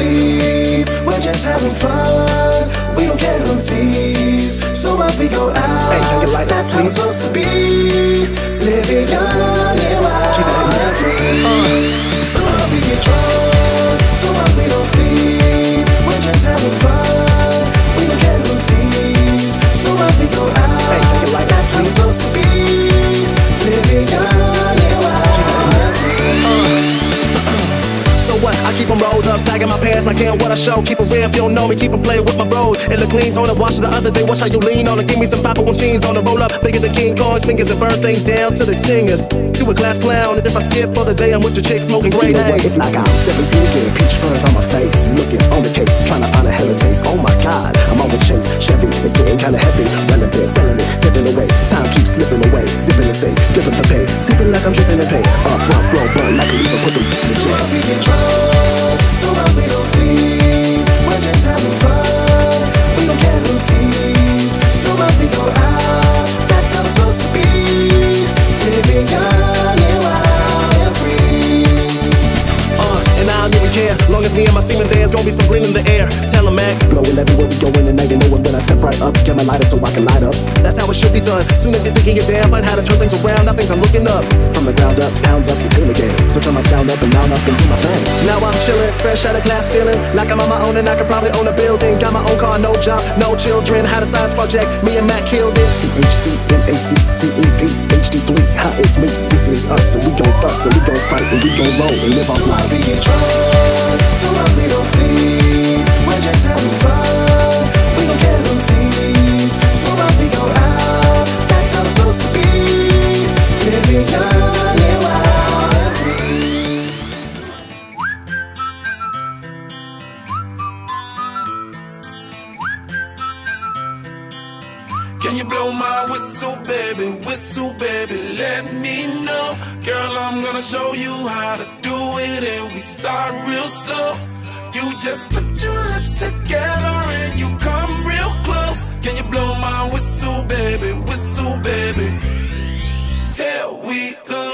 sleep, we're just having fun. We don't care who sees, so what we go out. Hey, that's how it's supposed to be. Living young and wild and free. So what we get drunk, so what we don't sleep, we're just having fun. We don't care who sees, so what we go out. Hey, that's how it's supposed to be. Living young and wild and free. So what? I keep them rolled up, sagging my pants like damn what I show. Keep it real if you don't know me, keep them playing with my bros. It look clean on the wash the other day, watch how you lean on it. Give me some 501 jeans on the roll up, bigger than King Kong's fingers and burn things down to the singers. You a class clown, and if I skip for the day, I'm with your chick smoking great haze. It's like I'm 17 again, peach fuzz on my face. Looking on the case, trying to find a hella taste. Oh my God, I'm on the chase. Chevy, it's getting kinda heavy. Relevant, selling it, tipping away. Time keeps slipping away, zipping the safe, flipping the pay. Tipping like I'm dripping the pay. Up front, flow, bun like a leaf, put them in the so jet. what we get drunk, so what we don't sleep, we're just having fun. We don't care who sees, so what we go out. That's how it's supposed to be. Living young and wild and free. And I don't even care, long as me and my team are there, it's gonna be some green in the air. Tell 'em, man. Blowing everywhere we going, and now you know it when I step right up. Get my lighter so I can light up. That's how it should be done. Soon as you're thinking you're down, find how to turn things around. Now things I'm looking up. From the ground up, pounds up, it's him again. So turn my sound up and down up and do my thing. Now I'm chillin', fresh out of class, feeling like I'm on my own and I could probably own a building. Got my own car, no job, no children. Had a science project, me and Matt killed it. THCMACTEV HD3, hi, it's me. This is us, and we gon' fuss, and we gon' fight, and we gon' roll and live So our what life. we get drunk, so what we don't sleep, we're just having fun. We don't care who sees, so what we go out. That's how it's supposed to be. Living young and wild and free. Can you blow my whistle, baby, let me know. Girl, I'm gonna show you how to do it, and we start real slow. You just put your lips together and you come real close. Can you blow my whistle, baby, here we go.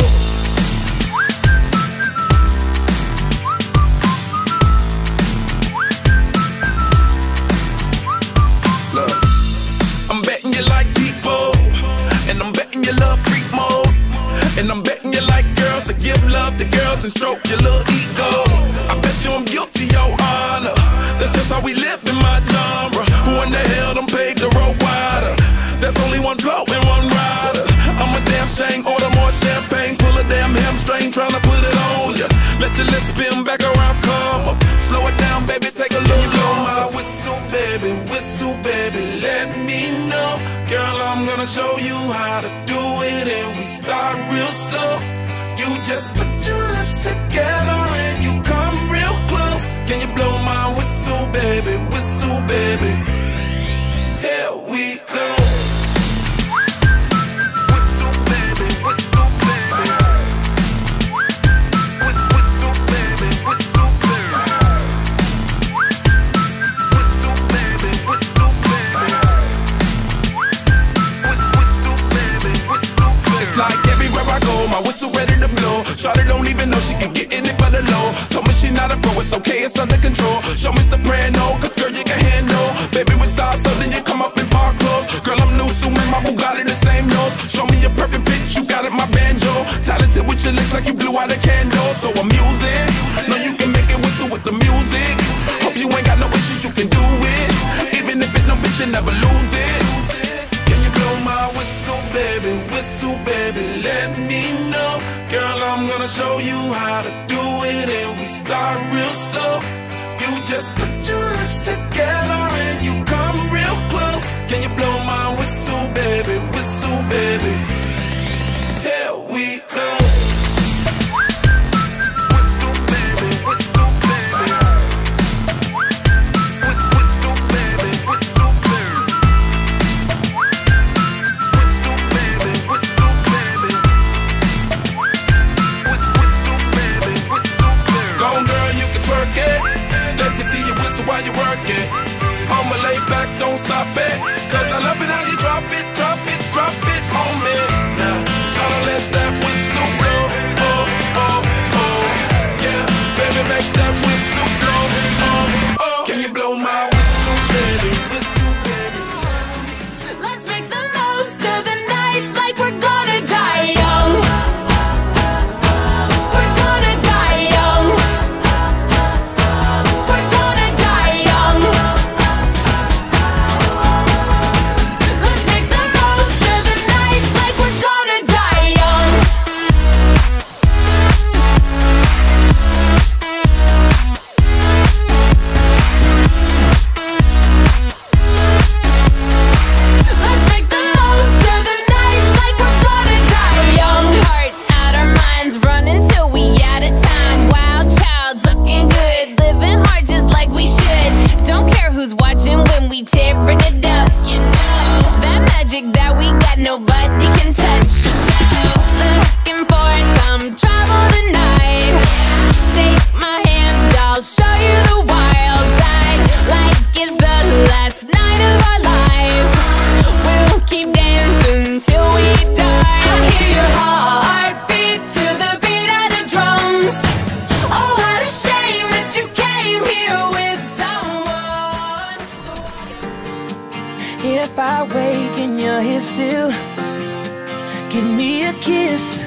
Look, I'm betting you like people, and I'm betting you love freak mode, and I'm betting you like girls to give love to girls and stroke your little ego. I bet you I'm guilty, your honor. That's just how we live in my genre. Who in the hell done paved the road wider? There's only one flow and one rider. I'm a damn shame, order more champagne, pull a damn hamstring, tryna put it on ya. Let your lips spin back around, come up. Slow it down, baby, take a look. Blow my whistle, baby, let me know. Girl, I'm gonna show you how to do it, and we start real slow. You just put your lips together and you come real close. Can you blow my whistle, baby, here we go. My whistle ready to blow. Shawty don't even know she can get in it for the low. Told me she not a pro, it's okay, it's under control. Show me soprano, cause girl you can handle. Baby with stars, so then you come up in park clothes. Girl I'm new, so my Bugatti the same nose. Show me a perfect pitch, you got it, my banjo. Talented with your lips like you blew out a candle. So I'm using, know you can make it whistle with the music. Hope you ain't got no issues, you can do it. Even if it don't fit, you never lose it. Can you blow my whistle, baby, let me know. Girl, I'm gonna show you how to do it, and we start real slow. You just put your lips together and you come real close. Can you blow my whistle, baby, here we go. Let me see you whistle while you work it. I'ma lay back, don't stop it. Cause I love it how you drop it on me. Now, shawty let that whistle blow. Oh, oh, oh. Yeah, baby make that whistle blow. Oh. here still. Give me a kiss.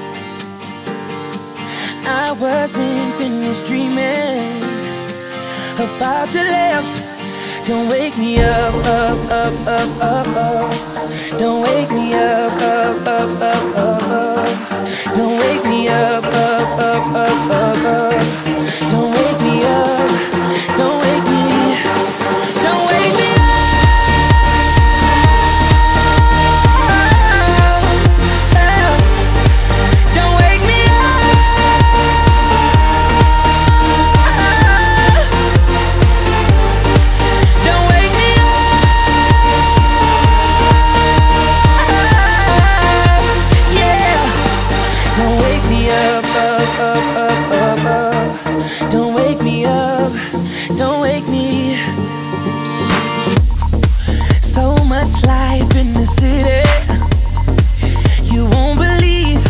I wasn't finished dreaming about your lips. Don't wake me up, up, up, up, up, up. Don't wake me up, up, up, up, up, up. Don't wake me up, up, up, up, up, up. Don't wake me up. Don't wake me. Don't wake me up. Don't wake me up, don't wake me. So much life in the city, you won't believe.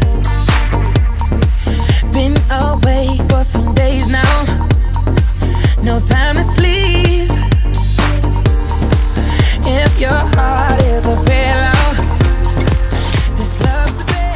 Been away for some days now, no time to sleep. If your heart is a pillow, this love's the bed.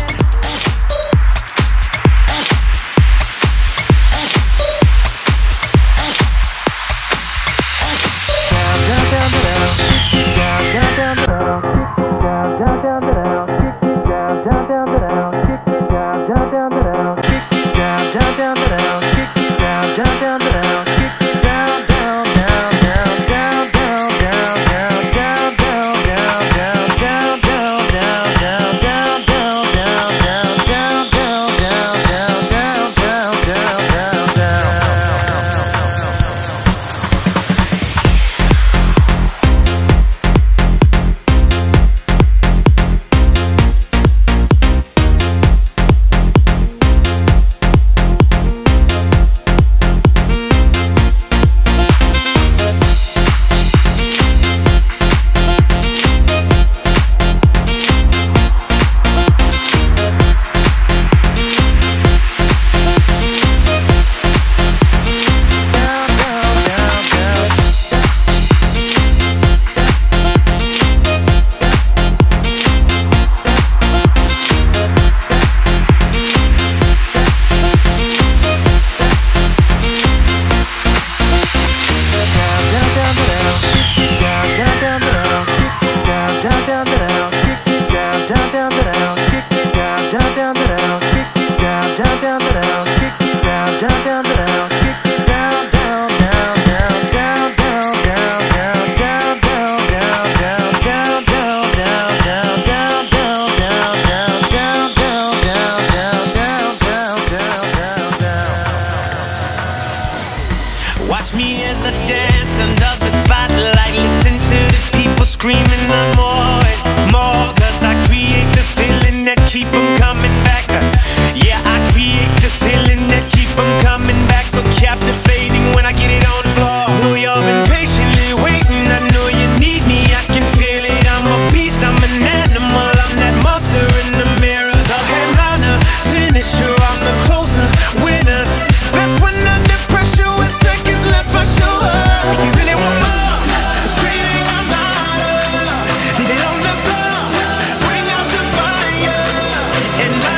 And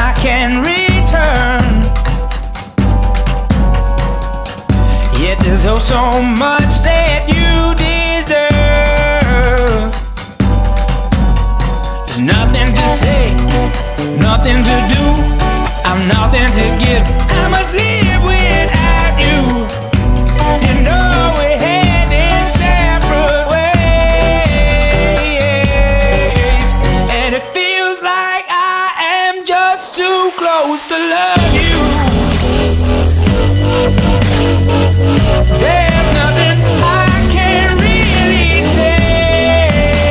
I can return. Yet there's oh so much that you deserve. There's nothing to say, nothing to do, I'm nothing to give. I must live without you. You know we had this separate ways, and it feels like I am just too close to love you. There's nothing I can really say.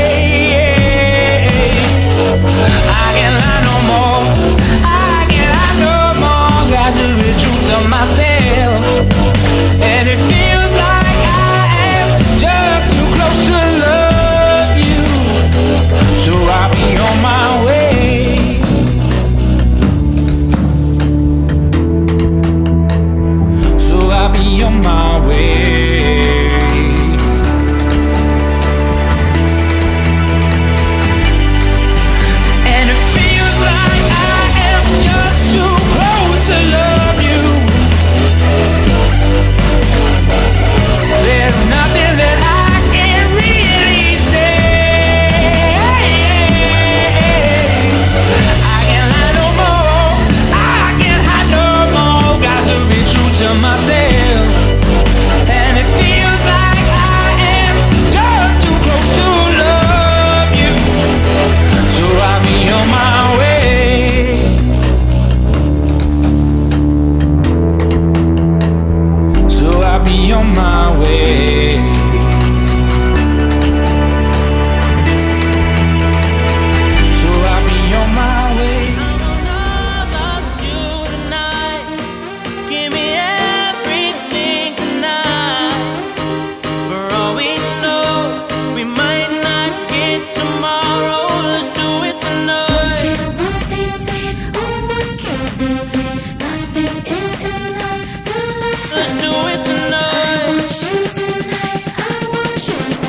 I can't lie no more, I can't lie no more. Got to be true to myself, and it feels like I am just too close to love you. So I'll be on my way. So I'll be on my way. And it feels like I am just too close to love you. There's nothing that I can really say. I can't lie no more, I can't hide no more. Got to be true to myself, and it feels like I am just too close to love you. So I'll be on my way. So I'll be on my way. So I'll be on my way. Give me everything tonight. For all we know, we might not get tomorrow. Let's do it tonight. What they say, oh what kills them, nothing is enough to love. Let's do it I tonight. want you tonight, I want you to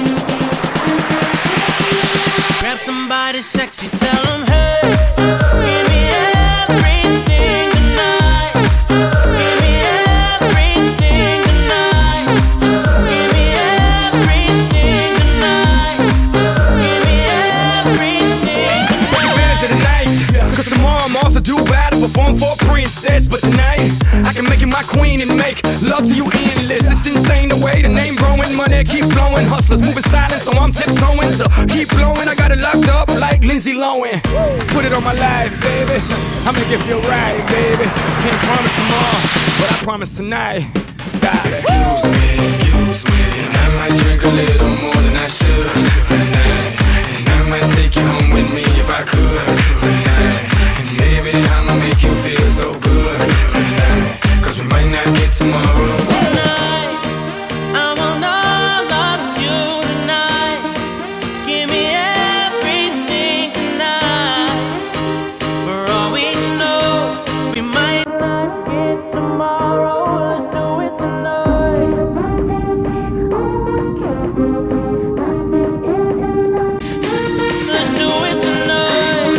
stay. Grab somebody sexy, tell them hey. Give me everything tonight. Give me everything tonight. Give me everything tonight. Give me everything Take advantage of the night, cause tomorrow I'm off to do battle, perform for a princess. But tonight, I can make you my queen and make love to you endless. It's insane the way the name growing, money keep flowing. Hustlers moving silent, so I'm tiptoeing. So keep blowing, I got it locked up like Lindsay Lohan. Put it on my life, baby, I'll make it feel right, baby. Can't promise tomorrow, but I promise tonight. Excuse me, and I might drink a little more than I should tonight. And I might take you home with me if I could tonight. And baby, I'ma make you feel so good tonight, cause we might not get tomorrow. tonight. I want all of you tonight. Give me everything tonight. For all we know, we might not get tomorrow. Let's do it tonight. Let's do it tonight.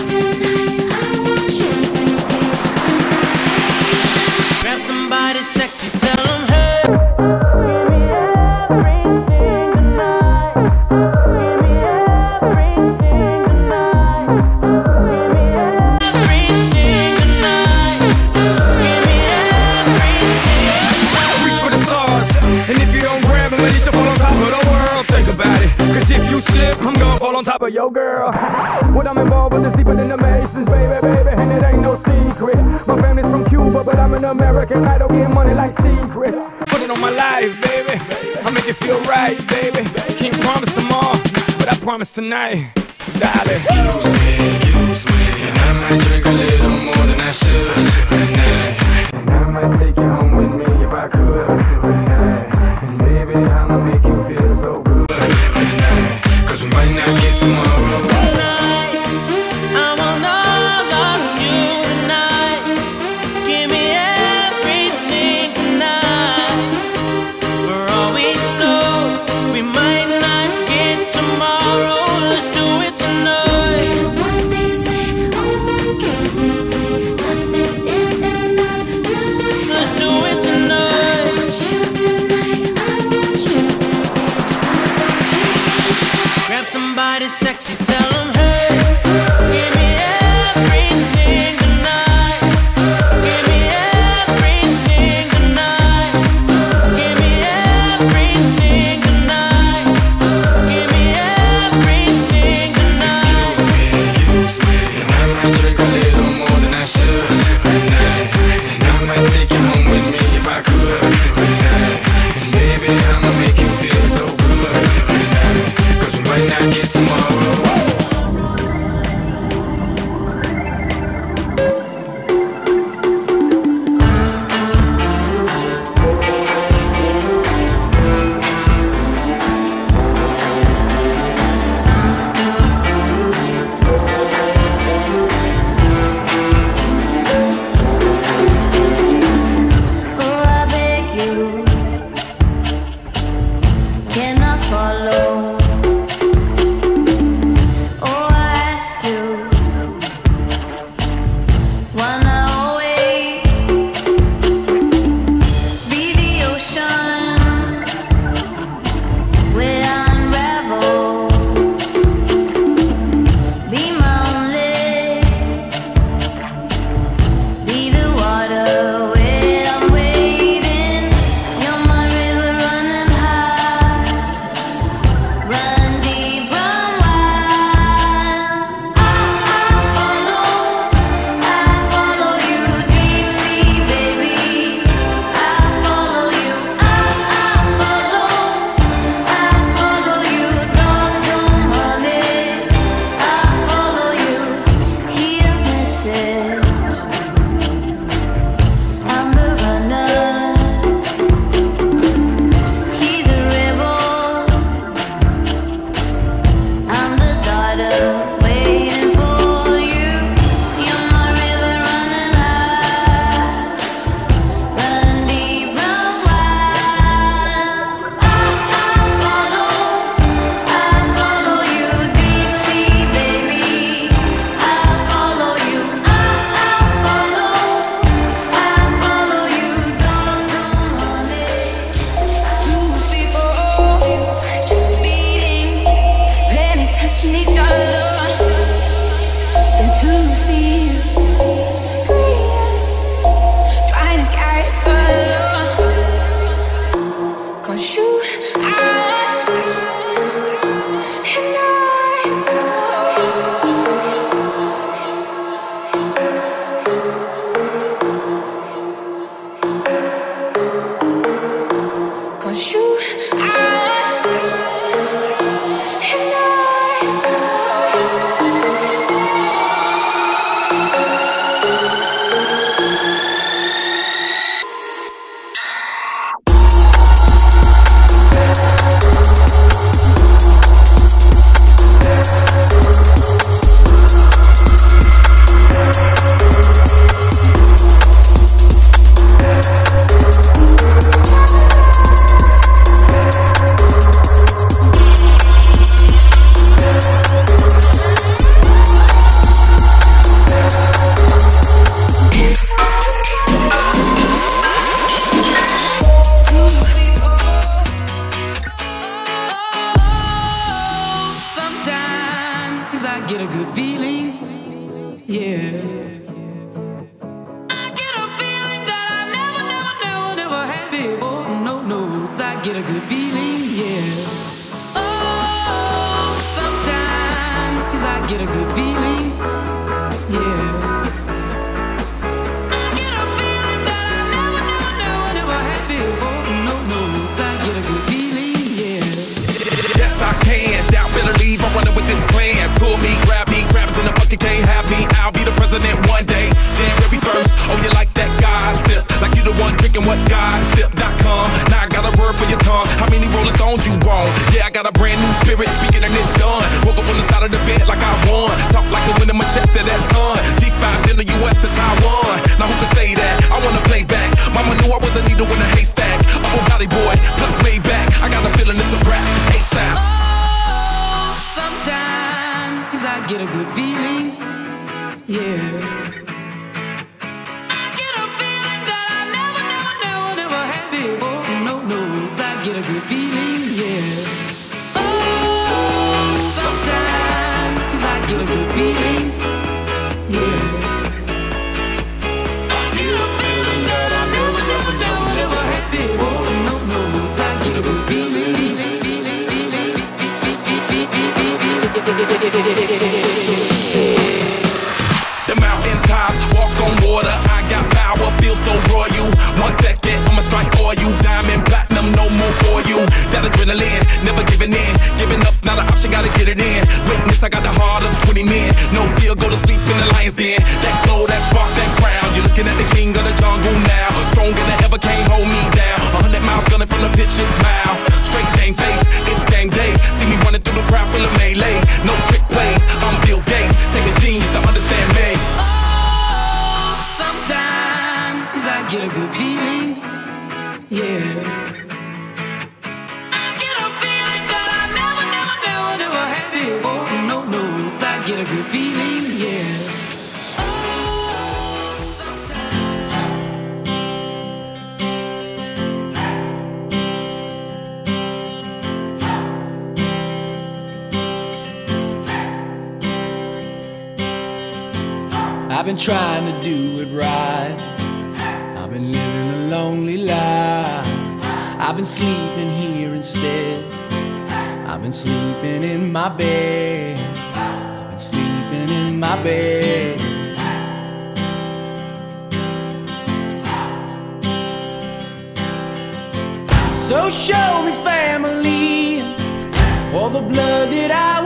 Grab somebody sexy, tell them hey. Give me everything tonight. Give me everything tonight. Give me everything tonight. Give me everything. Reach for the stars, and if you don't grab them, at least you fall on top of the world. Think about it, cause if you slip, I'm gonna fall on top of your girl. What I'm involved with is deeper than the Masons, baby, and it ain't no secret. My family's from Cuba, but I'm an American. I don't get money like secrets. Put it on my life, baby, I'll make it feel right, baby. Can't promise tomorrow, but I promise tonight, darling. Excuse me, and I might drink a little more than I should tonight. And I might take you home with me if I could tonight. And baby, I'ma make you feel so good tonight, cause we might not get tomorrow. Tonight, I want all of you tonight. Give me everything tonight. For all we know, we might not get tomorrow. Let's do it tonight. What they say, oh what kills them, good feeling, yeah. Oh, sometimes I get a good feeling, yeah. I get a feeling that I never had before. No, I get a good feeling, yeah. Yes, I can. Doubt, better leave. I'm running with this plan. Pull me, grab crabs in the bucket, can't have me. I'll be the president one day. January 1st. Oh, you like that gossip? Like you the one drinking what gossip.com. Now I got a word for your tongue. How many Rolling Stones you want? Yeah, I got a brand new spirit speaking and it's done. Woke up on the side of the bed like I won. Talk like a win in my chest to that sun. G5 in the US to Taiwan. Now who can say that? I wanna play back. Mama knew I was a needle in a haystack. I'm a body boy, plus made back. I got a feeling it's a rap. ASAP. Oh, sometimes I get a good feeling, yeah. Get a good feeling, yeah. Oh, sometimes I get a good feeling, yeah. I get a feeling that I never had before. No, I get a good feeling. The mountaintop, walk on water. I got power, feel so royal. 1 second, I'ma strike for you. Diamond, platinum, no more for you. That adrenaline, never giving in. Giving up's not an option, gotta get it in. Witness, I got the heart of 20 men. No fear, go to sleep in the lion's den. That glow, that spark, that crown. You're looking at the king of the jungle now. Stronger than ever, can't hold me down. 100 miles gunning from the pitcher's mouth. Straight game face, it's game day. See me running through the crowd full of melee. No trick plays, I'm Bill Gates. Take a genius to understand me. Oh, sometimes I get a good feeling, yeah. I get a feeling that I never had before. No, I get a good feeling, yeah. I've been trying to do it right. I've been living a lonely life. I've been sleeping here instead. I've been sleeping in my bed. I've been sleeping in my bed. So show me family, all the blood that I